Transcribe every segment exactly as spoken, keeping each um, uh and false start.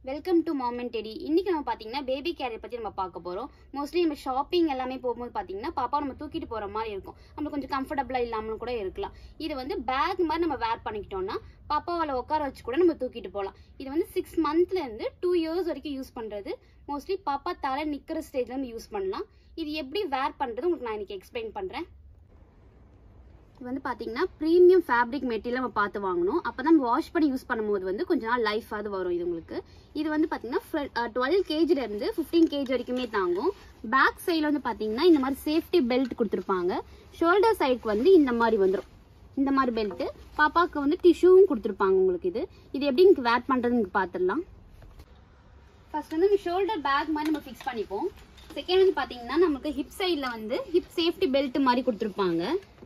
Welcome to mom and daddy. இன்னைக்கு நம்ம பாத்தீங்கன்னா பேபி கேரியர் பத்தி நம்ம பார்க்க போறோம். மோஸ்ட்லி நம்ம ஷாப்பிங் எல்லாமே போகும்போது பாத்தீங்கன்னா பாப்பா நம்ம தூக்கிட்டு போற மாதிரி இருக்கும். நம்ம கொஞ்சம் கம்ஃபர்டபுளா இல்லாமலும் கூட இருக்கலாம். இது வந்து பேக் மாதிரி நம்ம வேர் பண்ணிக்கிட்டோம்னா பாப்பாவால உட்கார வச்சு கூட நம்ம தூக்கிட்டு போகலாம். இது வந்து சிக்ஸ் மந்த்ல இருந்து டூ இயர்ஸ் வரைக்கும் யூஸ் பண்றது. மோஸ்ட்லி பாப்பா தலை நிக்கிற ஸ்டேஜ்ல நம்ம யூஸ் பண்ணலாம். இது எப்படி வேர் பண்றது உங்களுக்கு நான் இன்னைக்கு எக்ஸ்பிளைன் பண்றேன். இது வந்து பாத்தீங்கன்னா ப்ரீமியம் ஃபேப்ரிக் மெட்டீரியல் நம்ம பார்த்து வாங்கணும். அப்பதான் வாஷ் பண்ணி யூஸ் பண்ணும்போது வந்து கொஞ்ச நாள் லைஃப் ஆகுது வரும். இது உங்களுக்கு இது வந்து பாத்தீங்கன்னா டுவெல் கேஜில இருந்து பிப்டீன் கேஜி வரைக்குமே தாங்கும். பேக் சைட்ல வந்து பாத்தீங்கன்னா இந்த மாதிரி சேஃப்டி பெல்ட் கொடுத்துருப்பாங்க. ஷோல்டர் சைடுக்கு வந்து இந்த மாதிரி வந்துடும். இந்த மாதிரி பெல்ட் பாப்பாவுக்கு வந்து டிஷ்யூவும் கொடுத்துருப்பாங்க. உங்களுக்கு இது இது எப்படி எனக்கு வேர் பண்றதுன்னு பாத்துடலாம். ஃபர்ஸ்ட் வந்து ஷோல்டர் பேக் மாதிரி நம்ம ஃபிக்ஸ் பண்ணிப்போம். செகண்ட் வந்து பாத்தீங்கன்னா நமக்கு ஹிப் சைட்ல வந்து ஹிப் சேஃப்டி பெல்ட் மாதிரி கொடுத்துருப்பாங்க.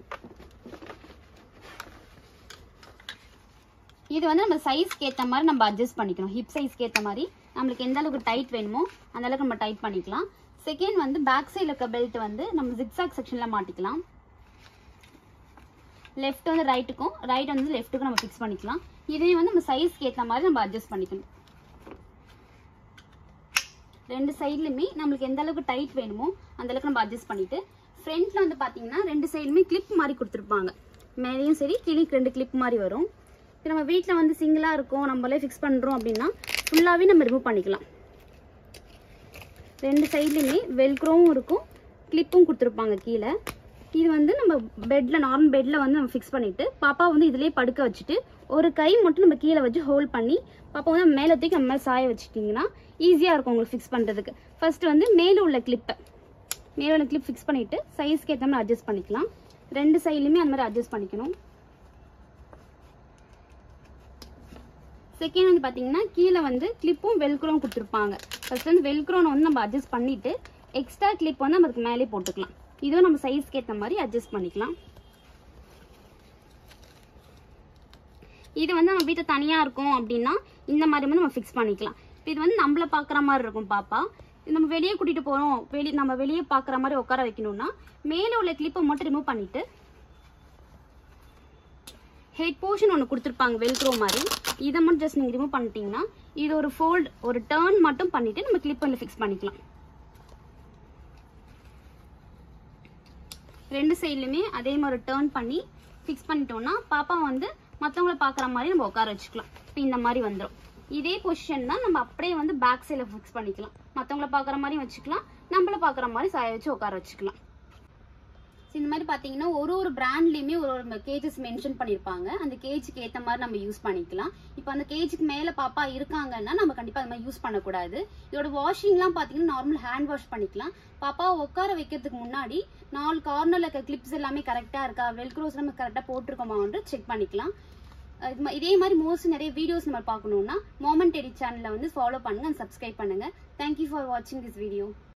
இது வந்து நம்ம சைஸ்க்கு ஏற்ற மாதிரி நம்ம அட்ஜஸ்ட் பண்ணிக்கணும். ஹிப் சைஸ்க்கு ஏற்ற மாதிரி நம்மளுக்கு எந்த அளவுக்கு டைட் வேணுமோ அந்த அளவுக்கு நம்ம டைட் பண்ணிக்கலாம். செகண்ட் வந்து பேக் சைடில் இருக்க பெல்ட் வந்து நம்ம ஜிக்ஸாக் செக்ஷனில் மாட்டிக்கலாம். லெஃப்ட் வந்து ரைட்டுக்கும் ரைட் வந்து லெஃப்ட்டுக்கும் நம்ம ஃபிக்ஸ் பண்ணிக்கலாம். இதையும் வந்து நம்ம சைஸ்க்கு ஏற்ற மாதிரி நம்ம அட்ஜஸ்ட் பண்ணிக்கணும். ரெண்டு சைட்லையுமே நம்மளுக்கு எந்த அளவுக்கு டைட் வேணுமோ அந்த அளவுக்கு நம்ம அட்ஜஸ்ட் பண்ணிட்டு ஃப்ரண்ட்ல வந்து பார்த்தீங்கன்னா ரெண்டு சைடுமே கிளிப் மாதிரி கொடுத்துருப்பாங்க. மேலேயும் சரி கீழே ரெண்டு கிளிப் மாதிரி வரும். நம்ம வீட்டில் வந்து சிங்கிளாக இருக்கும், நம்மளே ஃபிக்ஸ் பண்ணுறோம் அப்படின்னா ஃபுல்லாகவே நம்ம ரிமூவ் பண்ணிக்கலாம். ரெண்டு சைட்லையுமே வெல்க்ரோவும் இருக்கும், கிளிப்பும் கொடுத்துருப்பாங்க கீழே. இது வந்து நம்ம பெட்டில் நார்மல் பெட்டில் வந்து நம்ம ஃபிக்ஸ் பண்ணிவிட்டு பாப்பா வந்து இதிலே படுக்க வச்சுட்டு ஒரு கை மட்டும் நம்ம கீழே வச்சு ஹோல்ட் பண்ணி பாப்பா வந்து மேலே தூக்கி நம்ம மேலே சாய வச்சுட்டிங்கன்னா ஈஸியாக இருக்கும் உங்களுக்கு ஃபிக்ஸ் பண்ணுறதுக்கு. ஃபர்ஸ்ட் வந்து மேலே உள்ள கிளிப்பை மேலே உள்ள கிளிப் ஃபிக்ஸ் பண்ணிவிட்டு சைஸ்க்கு ஏற்ற மாதிரி அட்ஜஸ்ட் பண்ணிக்கலாம். ரெண்டு சைட்லையுமே அந்த மாதிரி அட்ஜஸ்ட் பண்ணிக்கணும். செகண்ட் வந்து பாத்தீங்கன்னா கீழே வந்து கிளிப்பும் வெல்க்ரோவும் கொடுத்துருப்பாங்க. ஃபர்ஸ்ட் வந்து வெல்க்ரோனை வந்து நம்ம அட்ஜஸ்ட் பண்ணிட்டு எக்ஸ்ட்ரா கிளிப் வந்து நம்ம அதுக்கு மேலே போட்டுக்கலாம். இதுவும் நம்ம சைஸ்க்கு ஏற்ற மாதிரி அட்ஜஸ்ட் பண்ணிக்கலாம். இது வந்து நம்ம வீட்டில் தனியாக இருக்கும் அப்படின்னா இந்த மாதிரி வந்து நம்ம ஃபிக்ஸ் பண்ணிக்கலாம். இது வந்து நம்மள பார்க்குற மாதிரி இருக்கும் பாப்பா. நம்ம வெளியே கூட்டிட்டு போகிறோம், வெளியே நம்ம வெளியே பார்க்குற மாதிரி உட்கார வைக்கணும்னா மேலே உள்ள கிளிப்பை மட்டும் ரிமூவ் பண்ணிட்டு ஹெட் போர்ஷன் ஒன்று கொடுத்துருப்பாங்க வெல்க்ரோ மாதிரி. இதை மட்டும் ஜஸ்ட் நீங்கள் ரிமூவ் பண்ணிட்டீங்கன்னா இது ஒரு ஃபோல்ட் ஒரு டர்ன் மட்டும் பண்ணிட்டு நம்ம கிளிப் பண்ணி ஃபிக்ஸ் பண்ணிக்கலாம். ரெண்டு சைட்லையுமே அதே மாதிரி டர்ன் பண்ணி ஃபிக்ஸ் பண்ணிட்டோம்னா பாப்பா வந்து மற்றவங்கள பார்க்குற மாதிரி நம்ம உட்கார வச்சுக்கலாம். இப்போ இந்த மாதிரி வந்துடும். இதே பொசிஷன் தான் நம்ம அப்படியே வந்து பேக் சைடில் ஃபிக்ஸ் பண்ணிக்கலாம். மற்றவங்கள பார்க்குற மாதிரி வச்சுக்கலாம், நம்மள பார்க்குற மாதிரி சாய வச்சு உட்கார வச்சுக்கலாம். இந்த மாதிரி பார்த்தீங்கன்னா ஒரு ஒரு பிராண்ட்லேயுமே ஒரு ஒரு கேஜஸ் மென்ஷன் பண்ணியிருப்பாங்க. அந்த கேஜுக்கு ஏற்ற மாதிரி நம்ம யூஸ் பண்ணிக்கலாம். இப்போ அந்த கேஜுக்கு மேலே பாப்பா இருக்காங்கன்னா நம்ம கண்டிப்பாக அந்த மாதிரி யூஸ் பண்ணக்கூடாது. இதோட வாஷிங்லாம் பார்த்தீங்கன்னா நார்மல் ஹேண்ட் வாஷ் பண்ணிக்கலாம். பாப்பாவை உட்கார வைக்கிறதுக்கு முன்னாடி நாலு கார்னரில் இருக்க கிளிப்ஸ் எல்லாமே கரெக்டாக இருக்கா, வெல்க்ரோஸ் நம்ம கரெக்டாக போட்டிருக்கோமான்னு செக் பண்ணிக்கலாம். இதே மாதிரி மோஸ்ட் நிறைய வீடியோஸ் நம்ம பார்க்கணுன்னா மாம் அண்ட் டெடி சேனலை வந்து ஃபாலோ பண்ணுங்க அண்ட் சப்ஸ்கிரைப் பண்ணுங்க. தேங்க்யூ ஃபார் வாட்சிங் திஸ் வீடியோ.